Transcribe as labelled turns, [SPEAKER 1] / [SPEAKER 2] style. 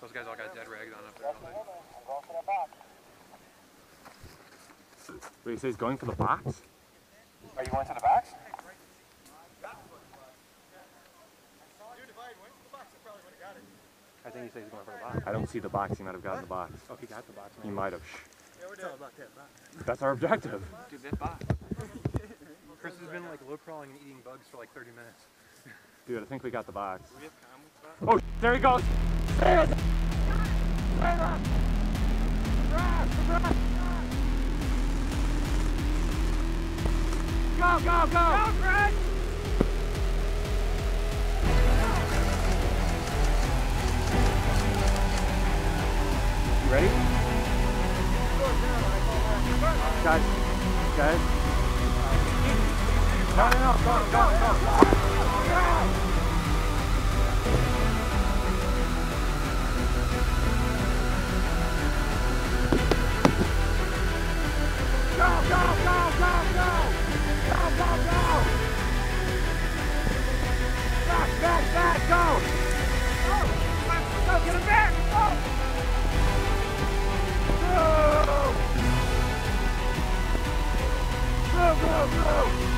[SPEAKER 1] Those guys all got dead rags on up there.
[SPEAKER 2] Wait, you say he's going for the box?
[SPEAKER 3] Are you going to the box?
[SPEAKER 1] I think he said he's going for the box.
[SPEAKER 2] I don't see the box. He might have gotten the box.
[SPEAKER 1] Oh, he got the box.
[SPEAKER 2] He might have.
[SPEAKER 4] It's all about that box.
[SPEAKER 2] That's our objective.
[SPEAKER 1] Dude, that box. Chris has been like low crawling and eating bugs for like 30 minutes.
[SPEAKER 2] Dude, I think we got the box.
[SPEAKER 1] Do we have com with that?
[SPEAKER 2] Oh, there he goes! There it is! Go, go, go! Go, Fred! You ready? Guys, guys. No, go. Back, go! Go, get him back! Go! Go, go, go!